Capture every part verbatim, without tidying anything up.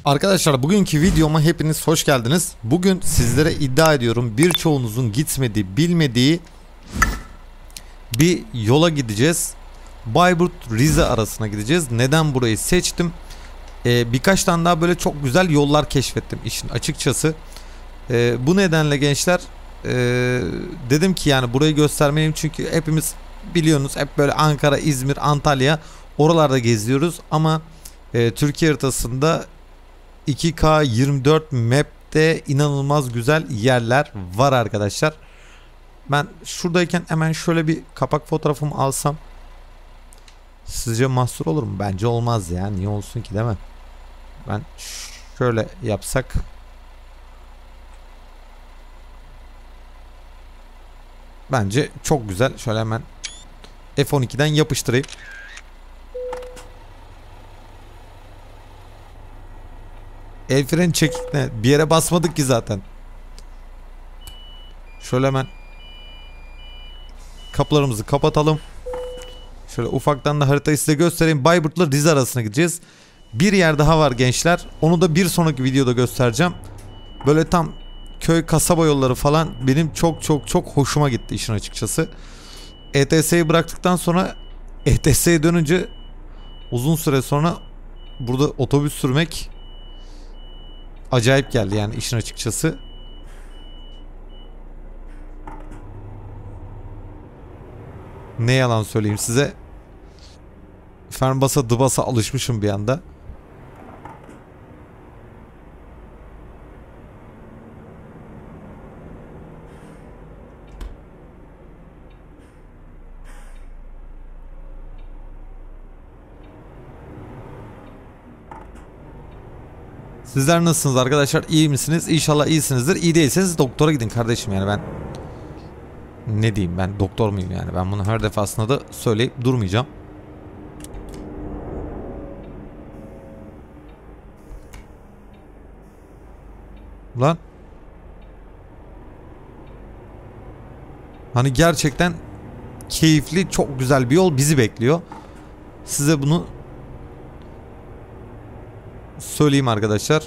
Arkadaşlar bugünkü videoma hepiniz hoş geldiniz. Bugün sizlere iddia ediyorum birçoğunuzun gitmediği, bilmediği bir yola gideceğiz. Bayburt Rize arasına gideceğiz. Neden burayı seçtim? Ee, birkaç tane daha böyle çok güzel yollar keşfettim işin açıkçası. Ee, bu nedenle gençler ee, dedim ki yani burayı göstermeliyim, çünkü hepimiz biliyorsunuz hep böyle Ankara, İzmir, Antalya oralarda geziyoruz ama e, Türkiye haritasında iki K yirmi dört map'te inanılmaz güzel yerler var arkadaşlar. Ben şuradayken hemen şöyle bir kapak fotoğrafımı alsam sizce mahsur olur mu? Bence olmaz ya. Niye olsun ki, değil mi? Ben şöyle yapsak. Bence çok güzel. Şöyle hemen F on iki'den yapıştırayım. El freni çekik ne? Bir yere basmadık ki zaten. Şöyle hemen kapılarımızı kapatalım. Şöyle ufaktan da haritayı size göstereyim. Bayburt'la Rize arasına gideceğiz. Bir yer daha var gençler. Onu da bir sonraki videoda göstereceğim. Böyle tam köy kasaba yolları falan benim çok çok çok hoşuma gitti işin açıkçası. E T S'yi bıraktıktan sonra E T S'ye dönünce uzun süre sonra burada otobüs sürmek acayip geldi yani işin açıkçası. Ne yalan söyleyeyim size. Fernbasa dıbasa alışmışım bir anda. Sizler nasılsınız arkadaşlar? İyi misiniz? İnşallah iyisinizdir. İyi değilseniz doktora gidin kardeşim, yani ben ne diyeyim, ben doktor muyum yani? Ben bunu her defasında da söyleyip durmayacağım. Lan hani gerçekten keyifli, çok güzel bir yol bizi bekliyor. Size bunu söyleyeyim arkadaşlar.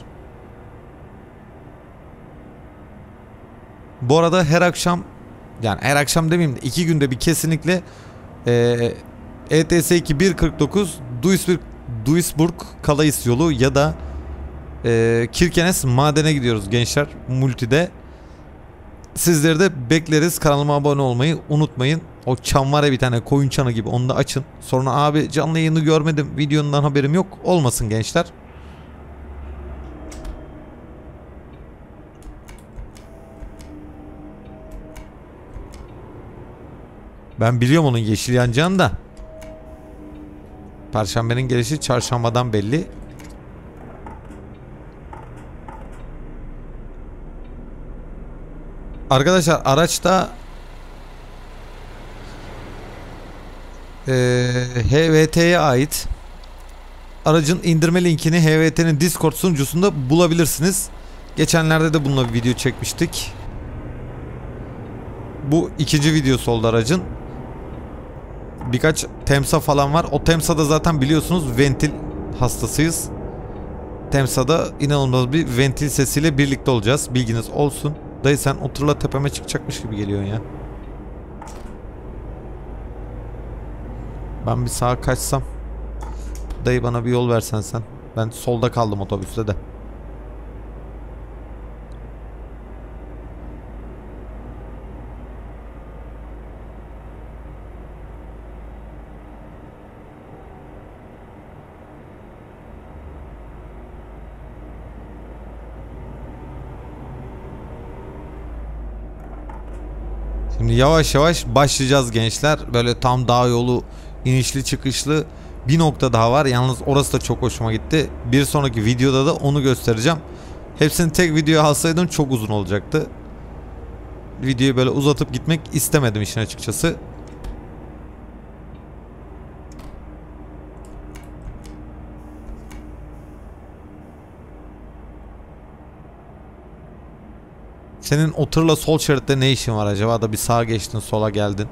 Bu arada her akşam, yani her akşam demeyeyim de iki günde bir kesinlikle e, E T S iki bir kırk dokuz Duisburg, Duisburg Calais yolu ya da e, Kirkenes madene gidiyoruz gençler, multide. Sizleri de bekleriz. Kanalıma abone olmayı unutmayın. O çan var ya, bir tane koyun çanı gibi, onu da açın. Sonra abi canlı yayını görmedim, videondan haberim yok olmasın gençler. Ben biliyorum onun yeşil yanacağını da. Perşembenin gelişi çarşambadan belli. Arkadaşlar araçta ee, H V T'ye ait aracın indirme linkini H V T'nin Discord sunucusunda bulabilirsiniz. Geçenlerde de bununla bir video çekmiştik. Bu ikinci videosu oldu aracın. Birkaç Temsa falan var. O Temsa'da zaten biliyorsunuz ventil hastasıyız. Temsa'da inanılmaz bir ventil sesiyle birlikte olacağız. Bilginiz olsun. Dayı sen o tırla tepeme çıkacakmış gibi geliyorsun ya. Ben bir sağa kaçsam. Dayı bana bir yol versen sen. Ben solda kaldım otobüste de. Şimdi yavaş yavaş başlayacağız gençler. Böyle tam dağ yolu, inişli çıkışlı bir nokta daha var. Yalnız orası da çok hoşuma gitti. Bir sonraki videoda da onu göstereceğim. Hepsini tek videoya alsaydım çok uzun olacaktı. Videoyu böyle uzatıp gitmek istemedim işin açıkçası. Senin o tırla sol şeritte ne işin var acaba da bir sağa geçtin, sola geldin.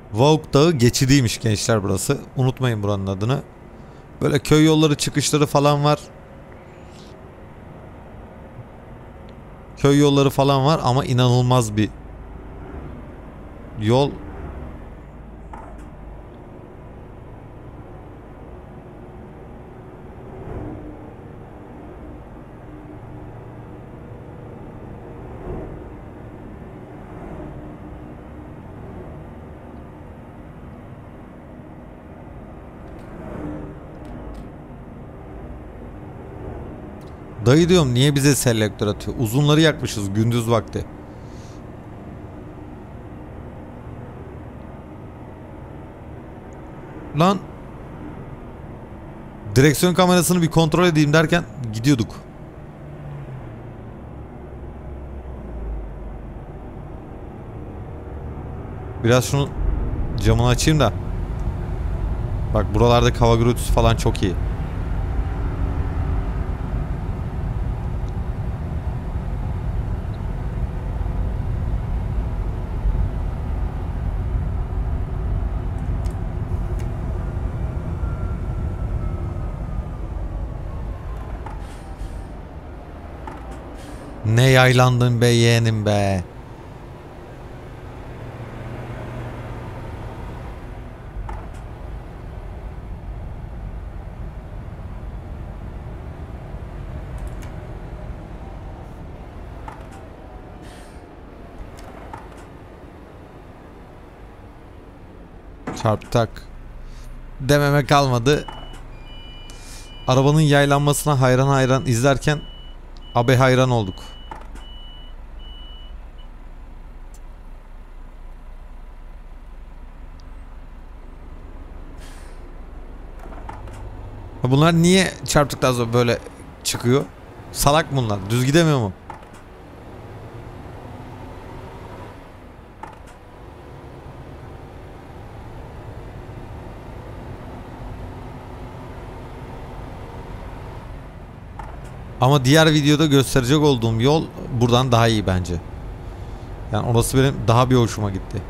Vauk Dağı geçidiymiş gençler burası. Unutmayın buranın adını. Böyle köy yolları çıkışları falan var. Köy yolları falan var ama inanılmaz bir yol. Dayı diyorum niye bize selektör atıyor? Uzunları yakmışız gündüz vakti. Lan. Direksiyon kamerasını bir kontrol edeyim derken gidiyorduk. Biraz şunu camını açayım da. Bak buralarda hava gürültüsü falan çok iyi. Ne yaylandın be yeğenim be. Çarptak. Dememe kalmadı. Arabanın yaylanmasına hayran hayran izlerken abi hayran olduk. Bunlar niye çarptıktan sonra böyle çıkıyor? Salak bunlar. Düz gidemiyor mu? Ama diğer videoda gösterecek olduğum yol buradan daha iyi bence. Yani orası benim daha bir hoşuma gitti.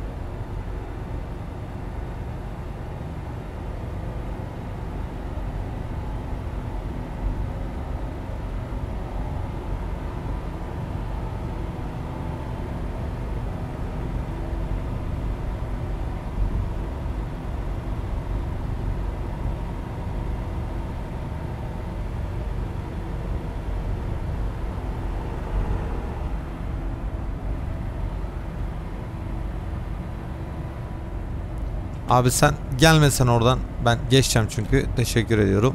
Abi sen gelmesen oradan ben geçeceğim çünkü. Teşekkür ediyorum.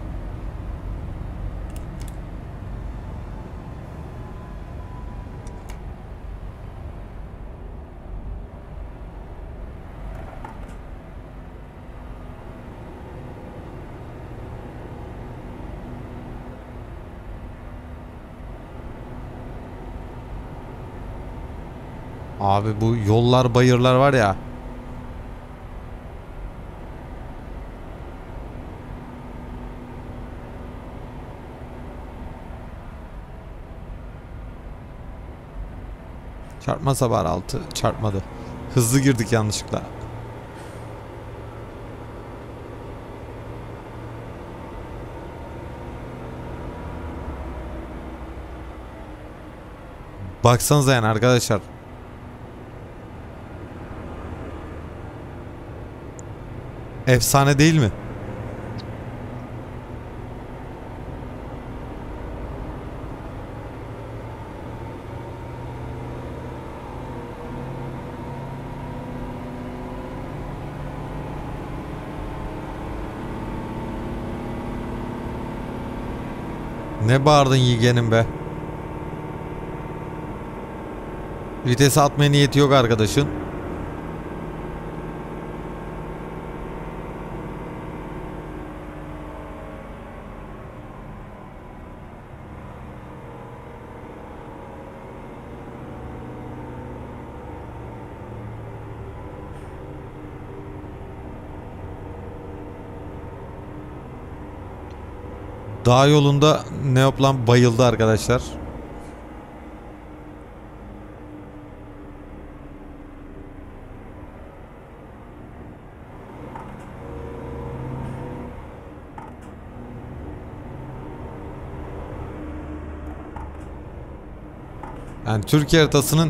Abi bu yollar bayırlar var ya. Çarpmasa bari altı. Çarpmadı. Hızlı girdik yanlışlıkla. Baksanıza yani arkadaşlar. Efsane değil mi? Ne bağırdın yeğenim be? Vitesi atmaya niyeti yok arkadaşın. Dağ yolunda Neoplan bayıldı arkadaşlar. Yani Türkiye haritasının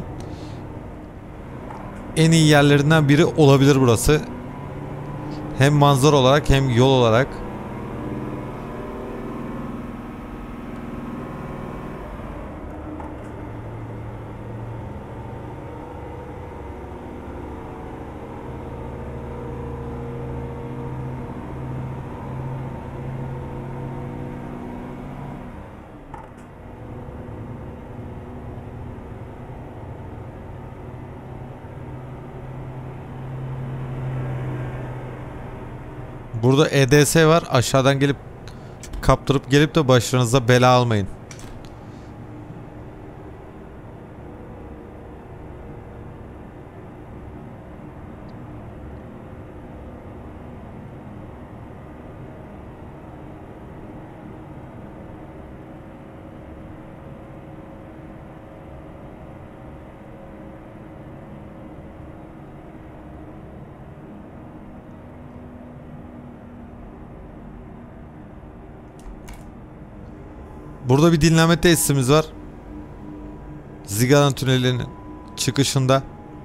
en iyi yerlerinden biri olabilir burası. Hem manzara olarak hem yol olarak. Burada E D S var. Aşağıdan gelip kaptırıp gelip de başlarınıza bela almayın. Burada bir dinlenme tesisimiz var. Zigaran tünelinin çıkışında.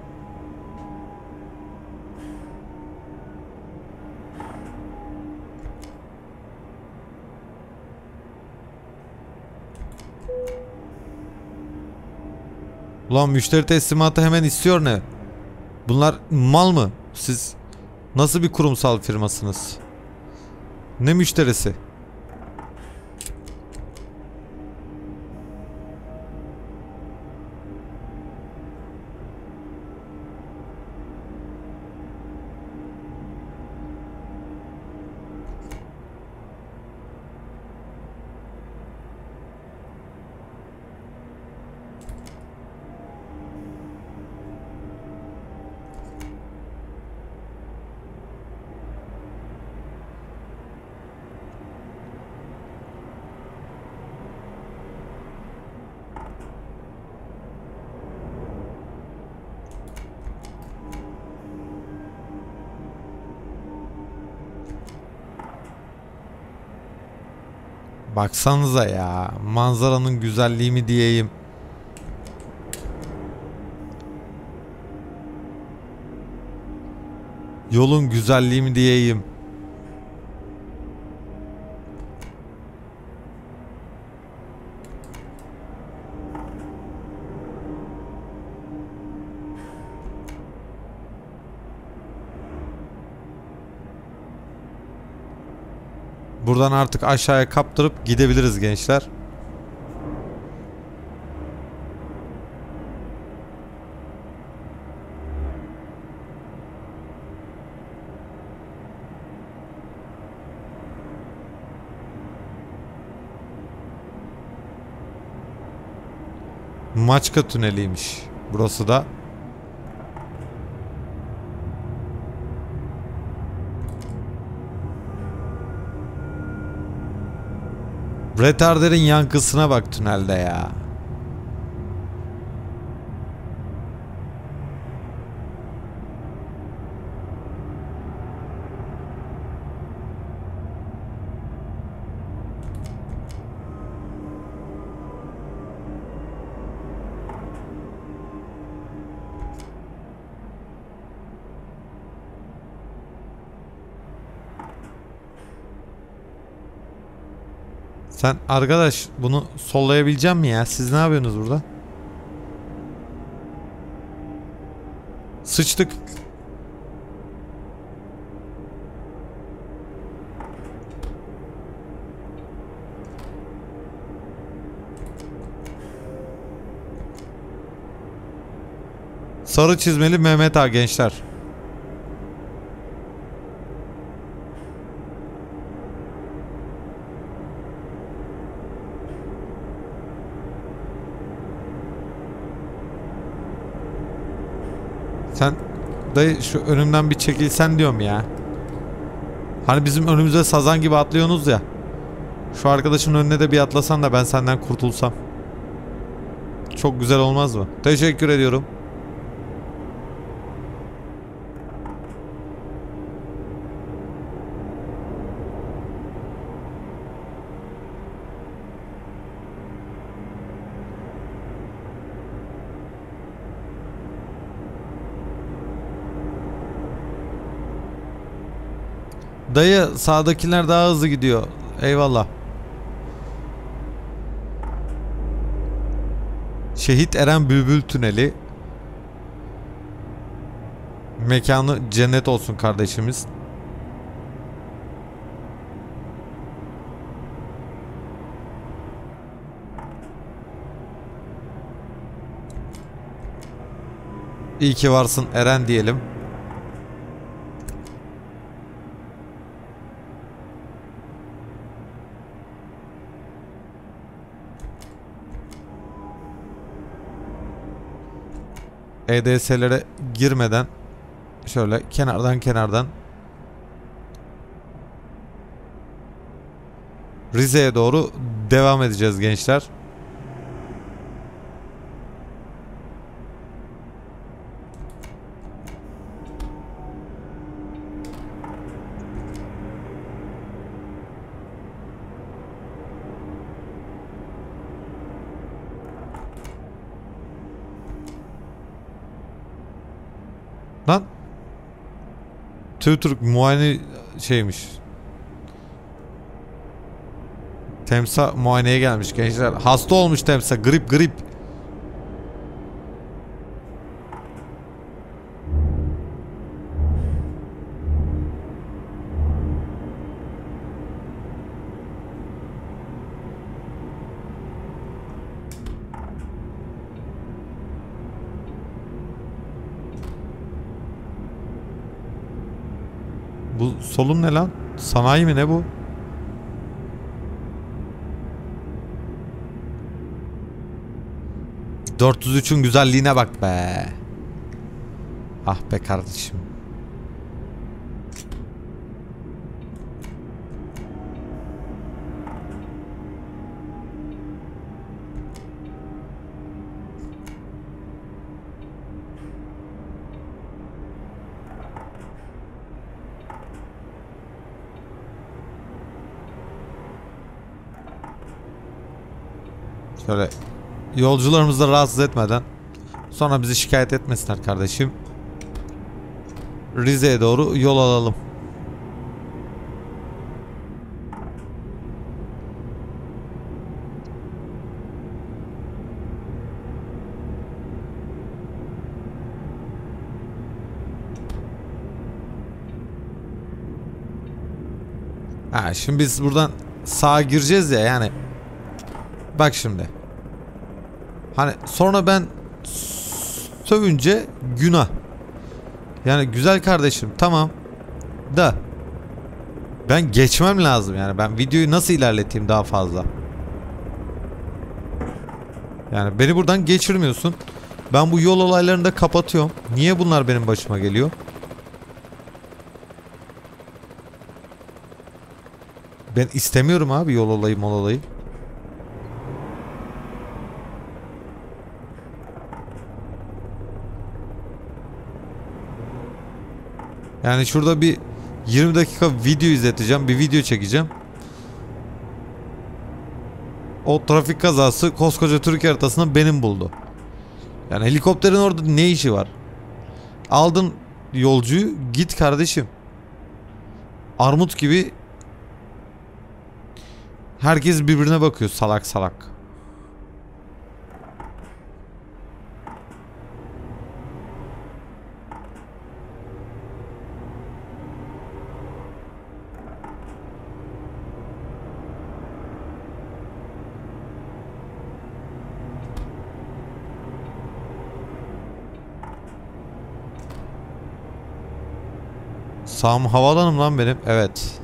Ulan müşteri teslimatı hemen istiyor ne? Bunlar mal mı? Siz nasıl bir kurumsal firmasınız? Ne müşterisi? Baksanıza ya, manzaranın güzelliği mi diyeyim. Yolun güzelliği mi diyeyim. Buradan artık aşağıya kaptırıp gidebiliriz gençler. Maçka tüneliymiş burası da. Retarder'in yankısına bak tünelde ya. Sen arkadaş bunu sollayabilecek mi ya? Siz ne yapıyorsunuz burada? Sıçtık. Sarı çizmeli Mehmet Ağa gençler. Sen dayı şu önümden bir çekilsen diyorum ya. Hani bizim önümüze sazan gibi atlıyorsunuz ya. Şu arkadaşın önüne de bir atlasan da ben senden kurtulsam. Çok güzel olmaz mı? Teşekkür ediyorum. Dayı sağdakiler daha hızlı gidiyor. Eyvallah. Şehit Eren Bülbül Tüneli. Mekanı cennet olsun kardeşimiz. İyi ki varsın Eren diyelim. E D S'lere girmeden şöyle kenardan kenardan Rize'ye doğru devam edeceğiz gençler. Lan Türk muayene şeymiş. Temsa muayeneye gelmiş gençler. Hasta olmuş Temsa. Grip grip. Bu solun ne lan? Sanayi mi ne bu? dört yüz üçün güzelliğine bak be. Ah be kardeşim. Şöyle yolcularımızı da rahatsız etmeden, sonra bizi şikayet etmesinler kardeşim. Rize'ye doğru yol alalım. Ha, şimdi biz buradan sağa gireceğiz ya, yani bak şimdi. Hani sonra ben sövünce günah. Yani güzel kardeşim tamam da ben geçmem lazım, yani ben videoyu nasıl ilerleteyim daha fazla. Yani beni buradan geçirmiyorsun. Ben bu yol olaylarını da kapatıyorum. Niye bunlar benim başıma geliyor? Ben istemiyorum abi yol olayı mol olayı. Yani şurada bir yirmi dakika video izleteceğim. Bir video çekeceğim. O trafik kazası koskoca Türkiye haritasında benim buldu. Yani helikopterin orada ne işi var? Aldın yolcuyu, git kardeşim. Armut gibi herkes birbirine bakıyor salak salak. Sağım havaalanım lan benim. Evet.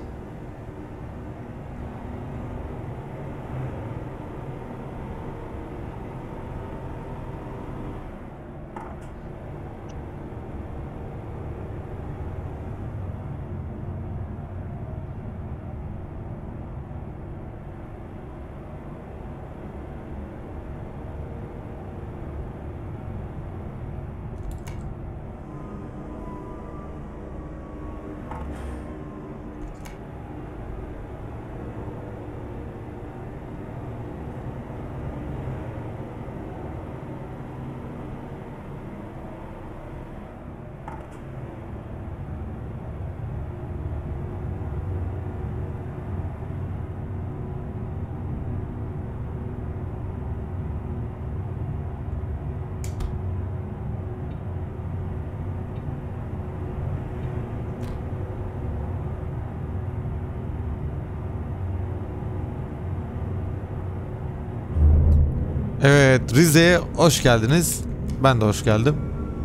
Evet, Rize'ye hoş geldiniz. Ben de hoş geldim.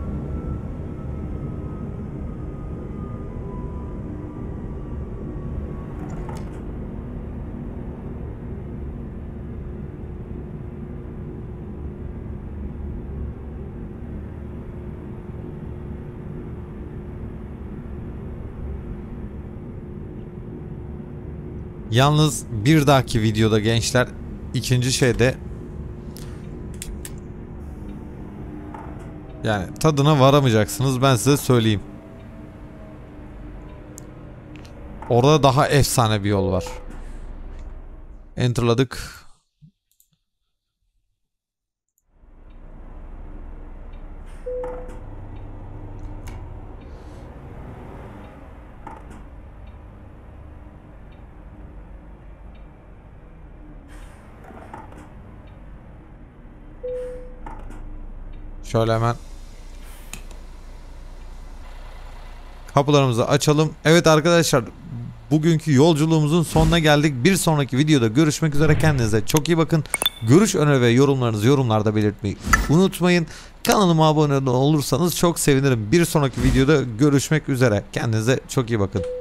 Yalnız bir dahaki videoda gençler, ikinci şeyde, yani tadına varamayacaksınız, ben size söyleyeyim. Orada daha efsane bir yol var. Enterladık. Şöyle hemen kapılarımızı açalım. Evet arkadaşlar, bugünkü yolculuğumuzun sonuna geldik. Bir sonraki videoda görüşmek üzere. Kendinize çok iyi bakın. Görüş, öneri ve yorumlarınızı yorumlarda belirtmeyi unutmayın. Kanalıma abone olursanız çok sevinirim. Bir sonraki videoda görüşmek üzere. Kendinize çok iyi bakın.